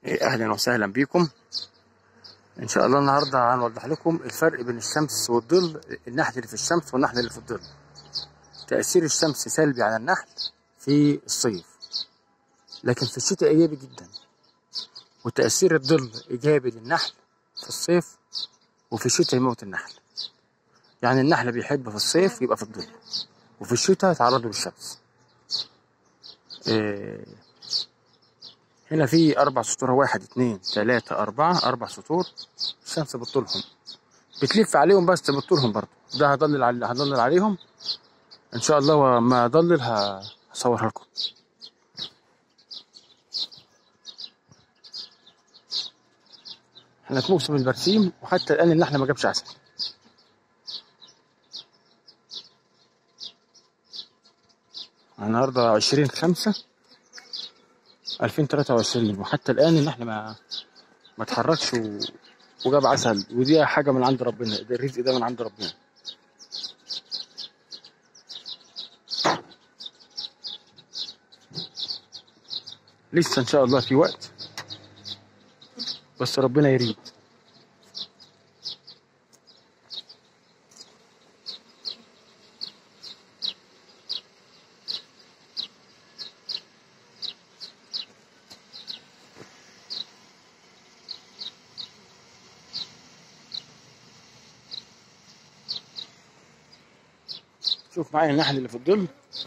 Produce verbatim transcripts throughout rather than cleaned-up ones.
اهلا وسهلا بكم. ان شاء الله النهارده هنوضح لكم الفرق بين الشمس والظل، النحل اللي في الشمس والنحل اللي في الظل. تأثير الشمس سلبي على النحل في الصيف، لكن في الشتاء ايجابي جدا. وتأثير الظل ايجابي للنحل في الصيف، وفي الشتاء يموت النحل. يعني النحل بيحب في الصيف يبقى في الظل، وفي الشتاء يتعرض للشمس. إيه هنا في أربع سطور، واحد اتنين تلاتة أربعة، أربع سطور. الشمس بتطولهم، بتلف عليهم بس بتطولهم برضه. ده هضلل علي... هضلل عليهم إن شاء الله، وما أضلل هصورها لكم. احنا في موسم البرسيم، وحتى الآن النحل ما جابش عسل. النهارده عشرين خمسة ألفين تلاتة وعشرين، وحتى الآن النحل ما ما اتحركش و... وجاب عسل. ودي حاجة من عند ربنا، ده الرزق ده من عند ربنا. لسه إن شاء الله في وقت، بس ربنا يريد. شوف معايا النحل اللي في الظل.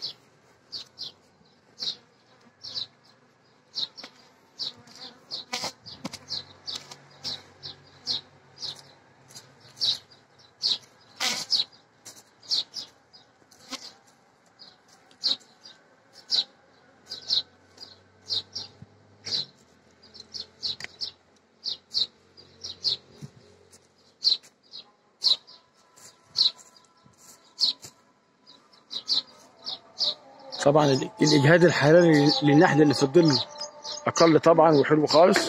طبعا الإجهاد الحراري للنحل اللي في الظل أقل طبعا، وحلو خالص.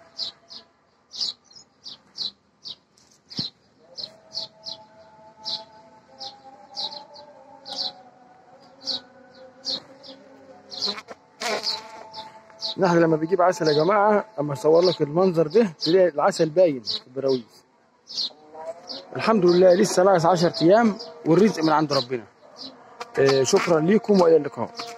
النحل لما بيجيب عسل يا جماعة، أما أصور لك المنظر ده تلاقي العسل باين في البراويز. الحمد لله لسه ناقص عشر أيام، والرزق من عند ربنا. شكرا لكم وإلى اللقاء.